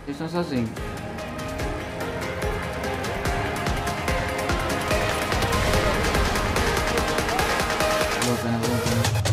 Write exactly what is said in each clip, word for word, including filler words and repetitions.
Eles estão sozinhos. Valeu a pena, valeu a pena.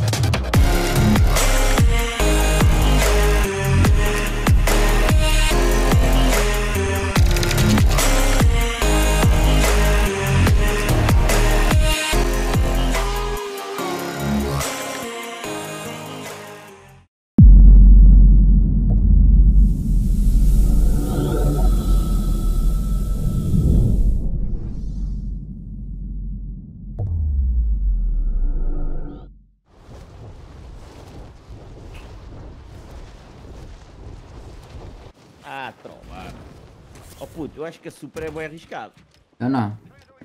Ah, trombado. Oh puto, eu acho que a super é bem arriscado. Eu não.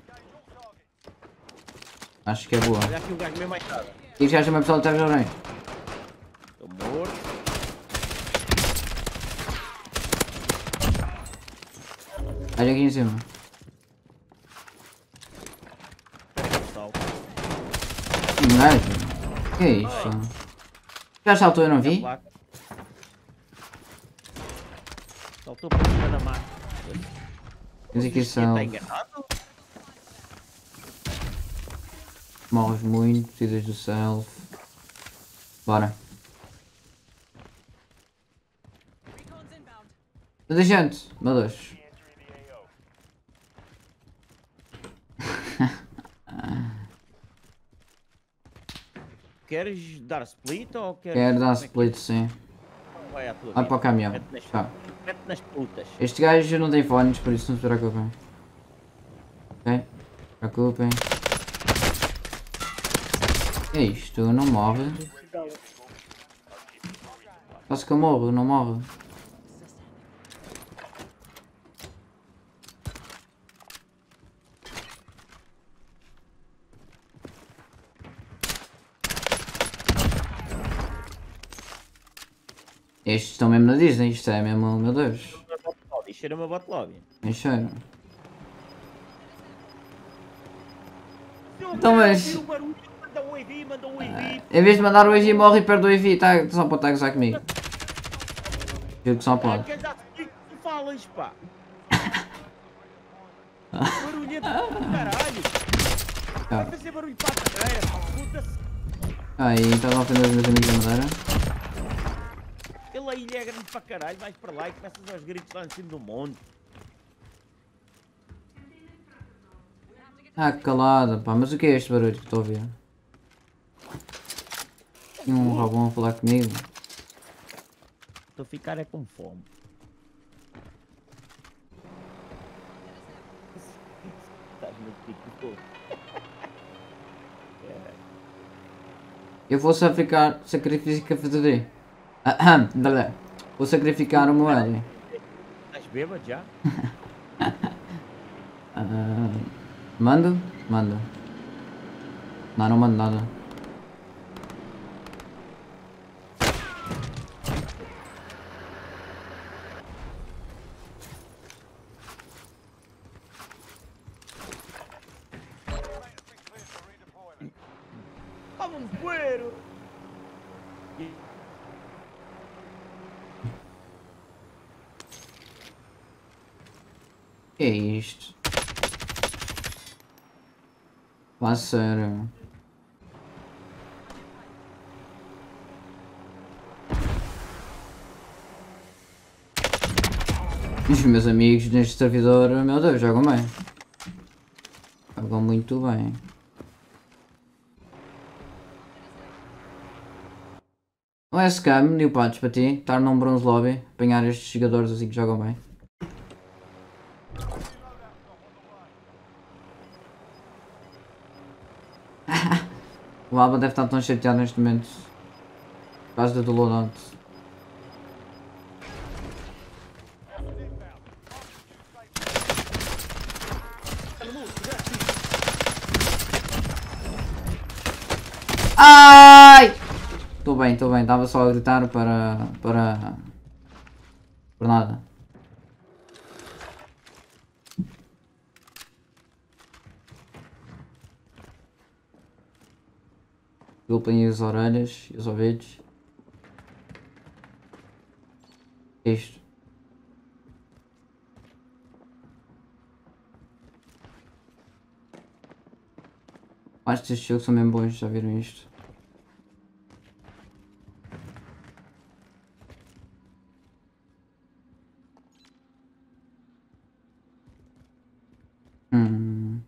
Acho que é boa. Olha aqui o gajo mesmo mais tarde. E já chama pessoal de trás bem. Estou morto. Olha aqui em cima. Salto. Não é? Que é isto? Já saltou, eu não vi? Saltou por cima da mata. Tens aqui Está são. enganado? Morres muito, precisas do self. Bora. Cadê gente? Meu Deus. Queres dar split ou queres... Quero dar como é que split, é? sim. Vai à tua Vai vida. para o caminhão. Mete nas, Tá. mete nas putas. Este gajo não tem fones, por isso não se preocupem. Ok? Não se preocupem. É isto, não morre. Quase que eu morro, não morre. Estes estão mesmo na Disney, isto é mesmo, meu Deus. Cheira-me a bot lobby. É cheiro. Então mas... Manda um A V, manda um A V. Em vez de mandar o E V morre e perde o E V, tá, só pode estar a gozar comigo. Juro que só pode. Queres dar split? Tu falas, pá. Barulhento do caralho. Vai fazer barulho para a carreira, pá. Puta-se. Aí, estava a ofender os meus amigos da Madeira. Ele a ilha é grande para caralho. Vais para lá e começas aos gritos lá em cima do monte. Ah, calada, pá, mas o que é este barulho que estou a ouvir? Tinha um robô a falar comigo. Estou a ficar é com fome. Estás no pico todo. Eu vou sacrificar, sacrificar, fazer. Ahem, dale. Vou sacrificar o meu L. Estás bêbado já? Uh, mando? Manda. Não, não mando nada. Vamos, bueiro! Que é isto? Vá sério. Os meus amigos neste servidor, meu Deus, jogam bem. Jogam muito bem. Não é scam, new patch para ti, estar num bronze lobby, apanhar estes jogadores assim que jogam bem. O Alba deve estar tão chateado neste momento por causa do loadout. Ai! Estou bem, estou bem, estava só a gritar para... para... por nada. Desculpem as orelhas e os ouvidos. Isto. Acho que estes jogos são mesmo bons, já viram isto? Hum.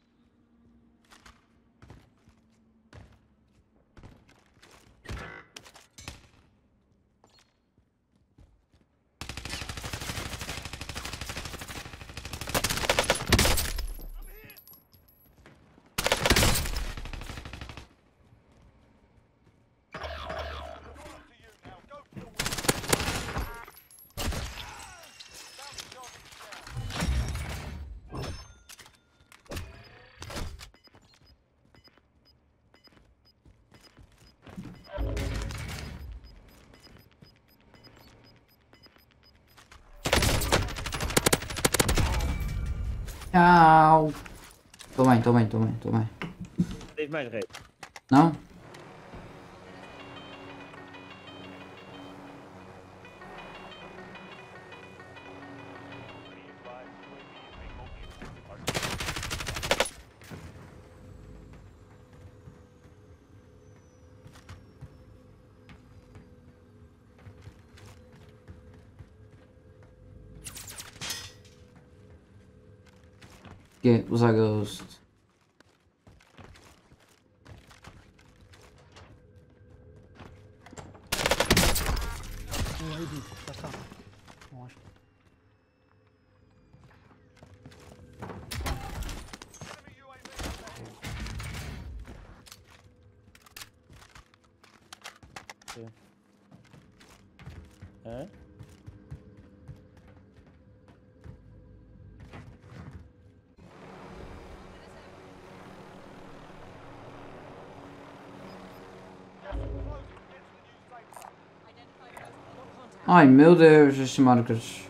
Tchau. Tô bem, tô bem, tô bem, tô bem. Tens mais rei. Não? Que usar Ghost. Um aí, bicho, tá cá. Mostra. Hã? Ai meu Deus, as marcas.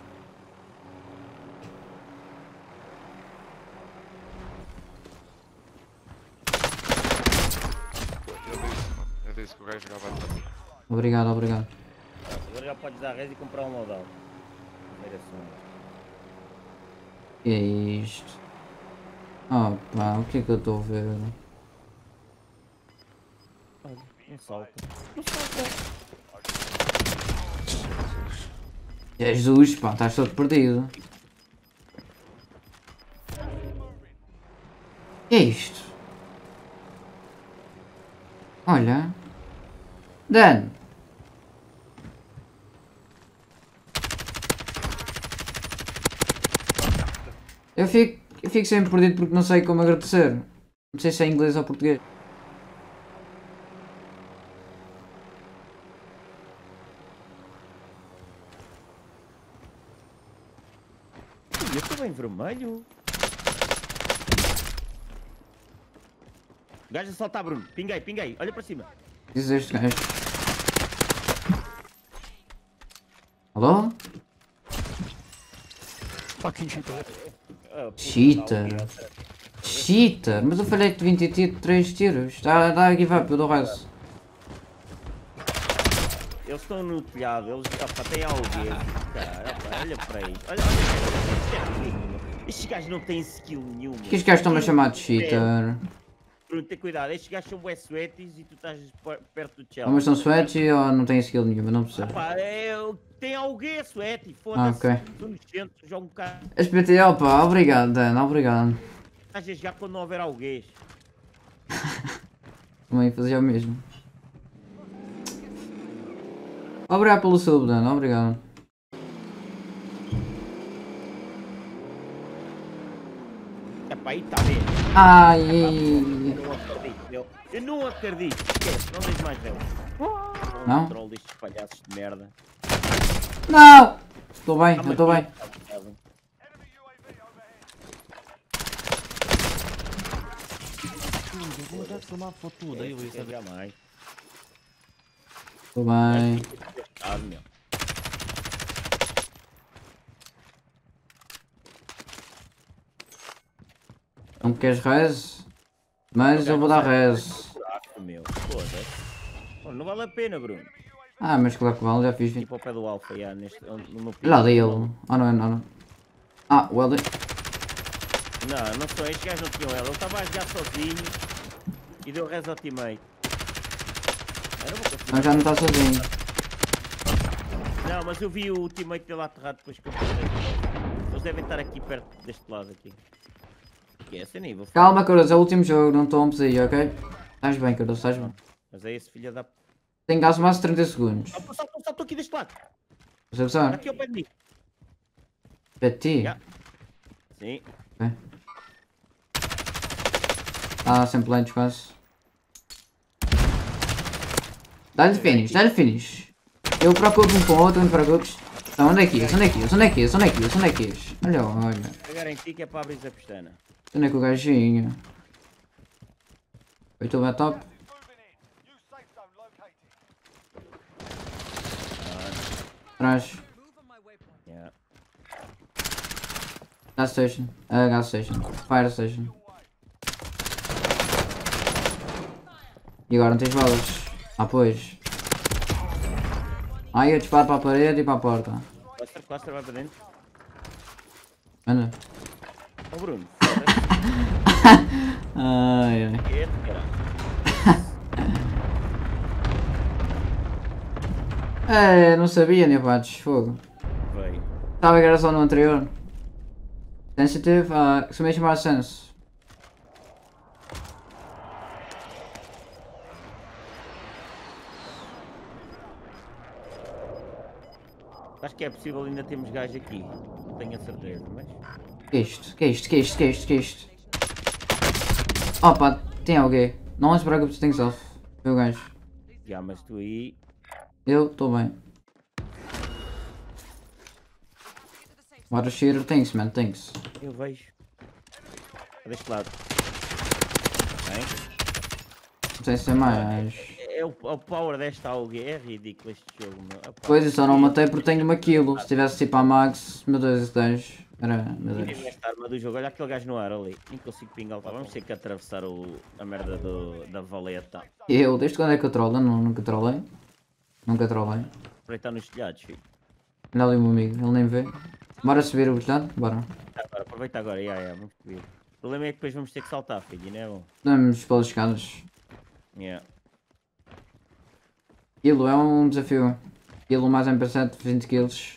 Eu disse que o gajo jogava tanto. Obrigado, obrigado. Agora já podes dar res e comprar um modal. Primeira segunda. Que é isto? Oh pá, o que é que eu estou a ver? Olha, um salto. Um salto. Jesus, pá, estás todo perdido. Que é isto? Olha. Dan. Eu fico, eu fico sempre perdido porque não sei como agradecer. Não sei se é inglês ou português. Eu estou bem vermelho. O gajo a saltar, Bruno. Pinguei, pinguei. Olha para cima. Diz este gajo. Alô? Fucking cheater. Ah, puta, Cheater. dá o quê? Cheater, mas eu falei de vinte e três tiros. Dá, dá give up, eu dou resto. Eles estão no telhado, eles opa, têm alguém. Cara, opa, olha para aí. Olha, olha. Estes gajos não têm skill nenhuma. Que os gajos estão-me a chamar de cheater? Bruno, tem cuidado, estes gajos são bué sweaties e tu estás per- perto do Ou chão. mas são sweaty ou não têm skill nenhuma, não percebo. Pá, é, tem alguém sweaty, Ah, foda-se. ok. São nojentos, jogam um bocado. S P T, opa, obrigado Dan, obrigado. Estás a jogar quando não houver alguém. Também fazia o mesmo. Obrigado pelo sub Dan, obrigado. É pá, aí está bem. Ai, Eu não acredito, meu. Eu não acredito. Esquece, não deixes mais dele. Não? Troll destes palhaços de merda. não! Estou bem, eu estou bem. Tudo, já filmar for tudo aí, Luís. Não mais. Estou bem. Ah, meu. Não queres res? Mas eu vou dar res. Caraca, meu. Foda-se. Pô, não vale a pena, Bruno. Ah, mas claro que vale, já fiz Ir vinte. para o pé do Alfa, já, neste, no meu pico. Lá dele. Ah, não é, não, não. Ah, o L D. Não, não sou. Estes gajos não tinham ela. Ele estava a jogar sozinho. E deu res ao teammate. Eu não vou conseguir. Mas já não está sozinho. Não, mas eu vi o teammate dele aterrado depois que eu passei. Eles devem estar aqui perto deste lado aqui. Que é esse nível. Calma, Caroço, é o último jogo, não tomes aí, ok? Estás bem, Caroço, estás bem. Mas é esse filho da... Tem gás mais de trinta segundos. Ah, só estou aqui deste lado. Você sabe? Aqui ao pé de mim. Para ti? Yeah. Sim. Ok. Ah, sempre lentes quase. Dá-lhe finish, dá-lhe finish. Eu preocupo-me com o outro, não te preocupes. Então, onde é que és? Onde é que és? Onde é que és? Onde é que és? Onde é que és? Olha, olha. Pegar em ti que é para abrir a pestana. Onde é que o gajinho? Foi tudo bem top? Atrás. Yeah. Gas station. Ah, gas station. Fire station. E agora não tens balas? Ah, pois. Aí eu disparo para a parede e para a porta. Cluster, cluster, vai para dentro. Anda. Ô Bruno. Ai, ai. Que é, caralho. É, não sabia, né, patos? Fogo. Veio. Estava a gravação no anterior. Sensitive, uh, exclamation mark sense. Acho que é possível, ainda temos gajos aqui. Não tenho a certeza, mas... Que é isto? Que é isto? Que é isto? Que é isto? Que é isto? Opa, tem alguém. Não se preocupe, tem self. Meu gajo. Já, mas tu aí... Eu estou bem. Water shooter, thanks man, thanks. Eu vejo. Deste lado. Bem? Não sei se é mais. É o, o power desta A U G, é ridículo este jogo, meu. Epá. Pois, eu só não matei porque tenho uma kill. Se tivesse tipo a max, meu Deus, esse dez. Era, meu Ninguém Deus. vê esta arma do jogo, olha aquele gajo no ar ali. Nem consigo pingar. Pá, vamos ter que atravessar o, a merda do, da valeta. Eu, desde quando é que eu trolo? Eu não, nunca trolei. Nunca trolei. Aproveitar nos telhados, filho. Olha ali o meu amigo, ele nem vê. Bora subir o telhado? Bora. Tá, agora, aproveita agora, já, já, vamos subir. O problema é que depois vamos ter que saltar, filho, não é bom? Vamos pelas escadas. Yeah. Quilo é um desafio. Quilo mais M P sete, vinte quilos.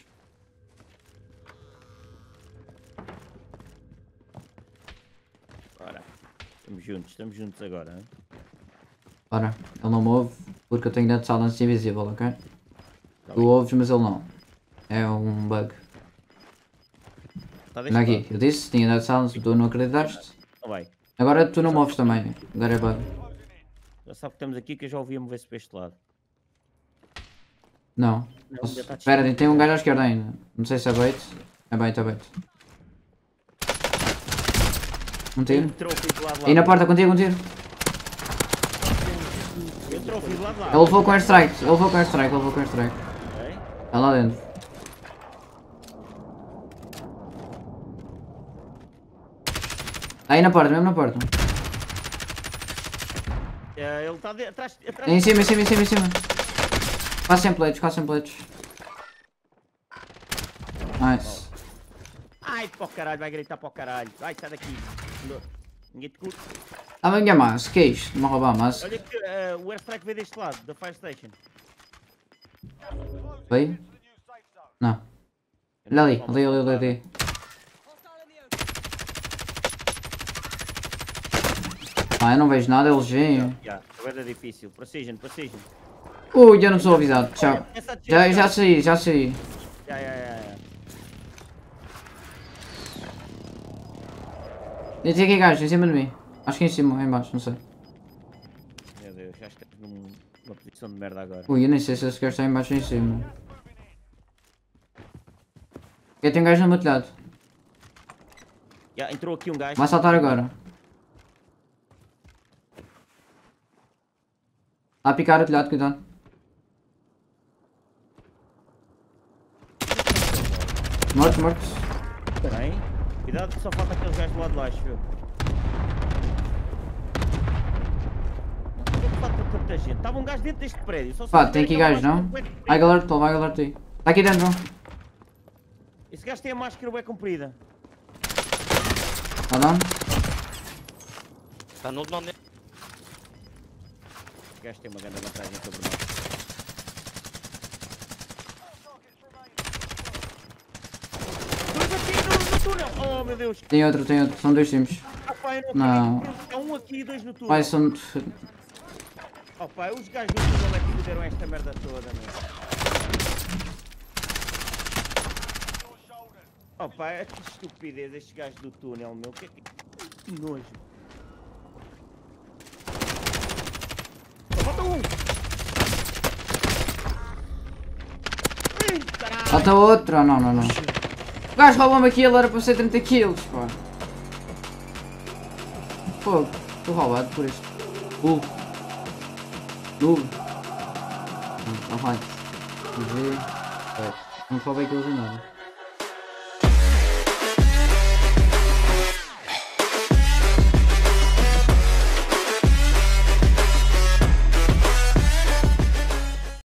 Bora. Estamos juntos, estamos juntos agora, hein? Bora, ele não me ouve porque eu tenho Dead Silence invisível, ok? Tá Tu bem. ouves, mas ele não. É um bug. Tá deste Olha aqui, lado. eu disse, tinha Dead Silence, tu não acreditaste. Não vai. Agora tu não me ouves também, agora é bug. Já sabe que estamos aqui que eu já ouvi mover-se para este lado. Não. Não, Posso- ainda tá Espera, distante. tem um gajo à esquerda ainda. Não sei se é bait. É bait, é bait. Um tiro. Entrou o filho do lado de lá. Aí na porta, contigo, um tiro. Entrou o filho do lado de lá. Ele levou com airstrike, ele levou com airstrike, ele levou com airstrike. Ok. Está lá dentro. Aí na porta, mesmo na porta. Eh, ele está atrás. atrás. Em cima, em cima, em cima, em cima. Quase sem plates, quase sem plates. Nice. Ai, para o caralho, vai gritar para o caralho. Ai, sai daqui. Ninguém te curte. Ah, vem a massa, que é isto? Me roubar a massa. Olha que eh, o airstrike veio deste lado, da fire station. Veio? Não. Olha ali, ali, ali, ali, ali. Ah, eu não vejo nada, eles veem. Já, agora é difícil. Precision, precision. Ui, eu não sou avisado, tchau. Essa descida, Já, já saí, já saí. Já, já, já, já. Eu tenho aqui gajo, em cima de mim. Acho que em cima, em baixo, não sei. Meu Deus, já estamos num- numa posição de merda agora. Ui, eu nem sei se esse gajo está em baixo ou em cima. Eu tenho um gajo no meu telhado. Já, entrou aqui um gajo. Vai saltar agora. Está a picar o telhado, cuidado. Morto, morto. Bem, cuidado que só falta aqueles gajos do lado de lá, viu? Por que falta tanta gente? Estava um gajo dentro deste prédio. Só se Pá, for tem aqui aquele gajo, não? máscara bué Vai comprida. galera, tô, vai galera, aí. Está aqui dentro, não? Esse gajo tem a máscara bem comprida. Está down? Está no não. gajo tem uma grande vantagem sobre nós. Dois aqui no, no túnel! Oh meu Deus! Tem outro, tem outro. São dois times. Oh, pai, eu Não. acredito. É um aqui e dois no túnel. Pai, são... Oh pai, os gajos do túnel é que fizeram esta merda toda, meu. Oh pai, que estupidez estes gajos do túnel, meu. Que, que nojo. Oh, falta um! Ai, caralho! Falta outro. Ah, não, não, não. O gajo roubou-me aquilo, era para ser trinta quilos, pá. Fogo. Estou roubado por isto. Uh. Uh. Não, não vai. Vamos ver. É, não roubei aquilo de nada.